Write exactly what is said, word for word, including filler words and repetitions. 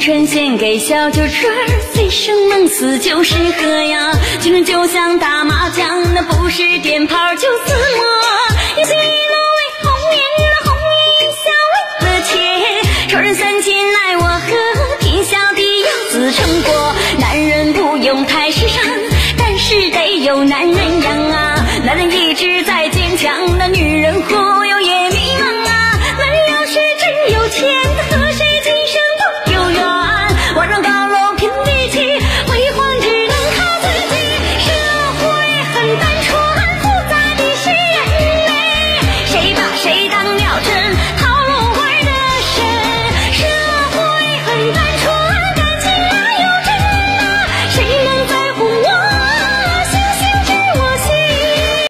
春献给小酒春儿，醉生梦死就是喝呀。青春就像打麻将，那不是颠炮就自摸。有些